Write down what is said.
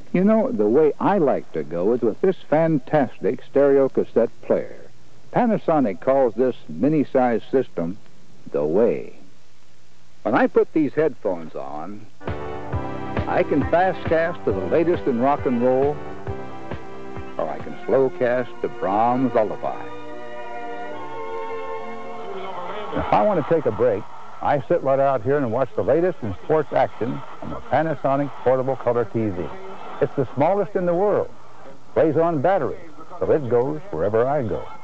You know, the way I like to go is with this fantastic stereo cassette player. Panasonic calls this mini-size system the way. When I put these headphones on, I can fast cast to the latest in rock and roll, or I can slow cast to Brahms' Lullaby. If I want to take a break, I sit right out here and watch the latest in sports action on the Panasonic Portable Color TV. It's the smallest in the world, plays on battery, so it goes wherever I go.